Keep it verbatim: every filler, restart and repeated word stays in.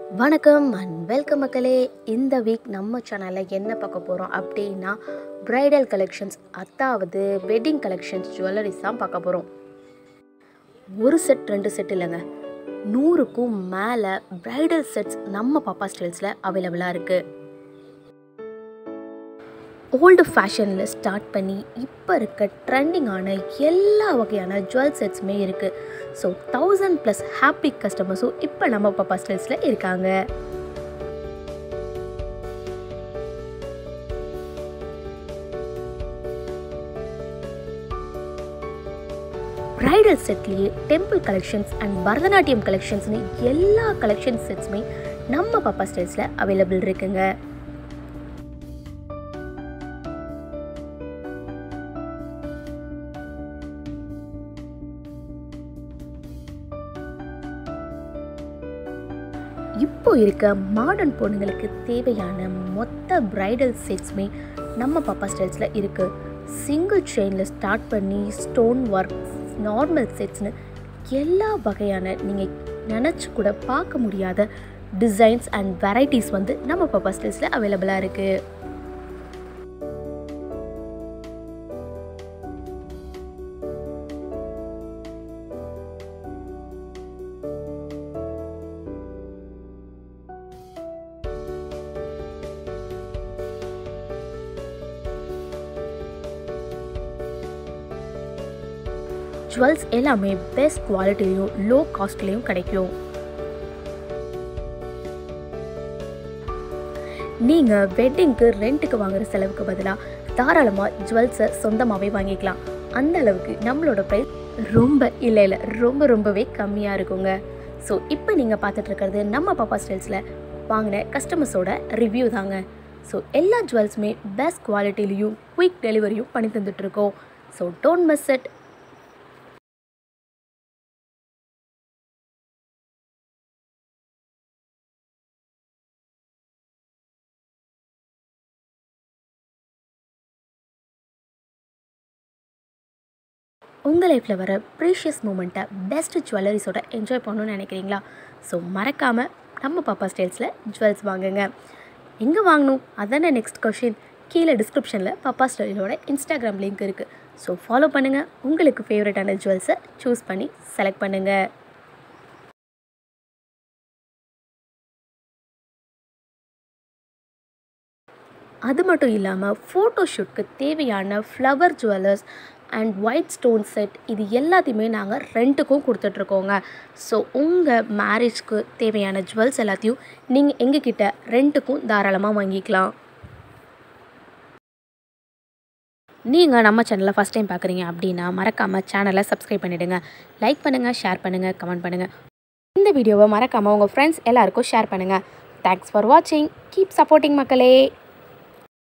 வணக்கம் and welcome மக்களே. இந்த வீக் நம்ம சேனலில் என்ன பார்க்க போகிறோம் அப்படின்னா ப்ரைடல் கலெக்ஷன்ஸ், அதாவது வெட்டிங் கலெக்ஷன்ஸ், ஜுவல்லரிஸ் தான் பார்க்க போகிறோம். ஒரு செட் ரெண்டு செட் இல்லைங்க, நூறுக்கும் மேலே ப்ரைடல் செட்ஸ் நம்ம பாப்பா ஸ்டைல்ஸில் அவைலபிளாக இருக்குது. ஓல்டு ஃபேஷனில் ஸ்டார்ட் பண்ணி இப்போ இருக்க ட்ரெண்டிங்கான எல்லா வகையான ஜுவல் செட்ஸுமே இருக்குது. ஸோ தௌசண்ட் ப்ளஸ் ஹாப்பி கஸ்டமர்ஸும் இப்போ நம்ம பாப்பா ஸ்டைல்ஸில் இருக்காங்க. ப்ரைடல் செட்லேயே டெம்பிள் கலெக்ஷன்ஸ் அண்ட் பரதநாட்டியம் கலெக்ஷன்ஸ்னு எல்லா கலெக்ஷன் செட்ஸுமே நம்ம பாப்பா ஸ்டைல்ஸில் அவைலபிள் இருக்குங்க. இப்போ இருக்க மாடர்ன் பொண்ணுங்களுக்கு தேவையான மொத்த ப்ரைடல் செட்ஸுமே நம்ம பாப்பா ஸ்டைல்ஸில் இருக்குது. சிங்கிள் செயினில் ஸ்டார்ட் பண்ணி ஸ்டோன் ஒர்க், நார்மல் செட்ஸ்னு எல்லா வகையான நீங்கள் நினச்சி கூட பார்க்க முடியாத டிசைன்ஸ் அண்ட் வெரைட்டிஸ் வந்து நம்ம பாப்பா ஸ்டைல்ஸில் அவைலபிளாக இருக்குது. ஜுவல்ஸ் எல்லாமே பெஸ்ட் குவாலிட்டிலையும் லோ காஸ்ட்லேயும் கிடைக்கும். நீங்கள் வெட்டிங்க்கு ரெண்ட்டுக்கு வாங்குகிற செலவுக்கு பதிலாக தாராளமாக ஜுவல்ஸை சொந்தமாகவே வாங்கிக்கலாம். அந்த அளவுக்கு நம்மளோட ப்ரைஸ் ரொம்ப இல்லை இல்லை ரொம்ப ரொம்பவே கம்மியாக இருக்குங்க. ஸோ இப்போ நீங்கள் பார்த்துட்ருக்கிறது நம்ம பாப்பா ஸ்டைல்ஸில் வாங்கின கஸ்டமர்ஸோட ரிவ்யூ தாங்க. ஸோ எல்லா ஜுவல்ஸுமே பெஸ்ட் குவாலிட்டிலையும் குயிக் டெலிவரியும் பண்ணி தந்துட்டுருக்கோம். So don't miss it. உங்கள் லைஃப்பில் வர ப்ரீஷியஸ் மூமெண்ட்டை பெஸ்ட் ஜுவல்லரிஸோட என்ஜாய் பண்ணணும்னு நினைக்கிறீங்களா? ஸோ மறக்காமல் நம்ம பாப்பா ஸ்டைல்ஸில் ஜுவல்ஸ் வாங்குங்க. எங்கே வாங்கணும் அதானே நெக்ஸ்ட் கொஷின். கீழே டிஸ்கிரிப்ஷனில் பாப்பா ஸ்டைலோட இன்ஸ்டாகிராம் லிங்க் இருக்குது. ஸோ ஃபாலோ பண்ணுங்கள். உங்களுக்கு ஃபேவரட்டான ஜுவல்ஸை சூஸ் பண்ணி செலக்ட் பண்ணுங்கள். அது மட்டும் இல்லாமல் ஃபோட்டோஷூட்க்கு தேவையான flower jewellers and white stone set இது எல்லாத்தையுமே நாங்கள் ரெண்ட்டுக்கும் கொடுத்துட்ருக்கோங்க. ஸோ உங்கள் மேரேஜ்க்கு தேவையான ஜுவல்ஸ் எல்லாத்தையும் நீங்கள் எங்ககிட்ட ரெண்ட்டுக்கும் தாராளமாக வாங்கிக்கலாம். நீங்கள் நம்ம சேனலை ஃபஸ்ட் டைம் பார்க்குறீங்க அப்படின்னா மறக்காமல் சேனலை சப்ஸ்கிரைப் பண்ணிவிடுங்க. லைக் பண்ணுங்கள், ஷேர் பண்ணுங்கள், கமெண்ட் பண்ணுங்கள். இந்த வீடியோவை மறக்காமல் உங்கள் ஃப்ரெண்ட்ஸ் எல்லாருக்கும் ஷேர் பண்ணுங்கள். தேங்க்ஸ் ஃபார் வாட்சிங். கீப் சப்போர்ட்டிங் மக்களே.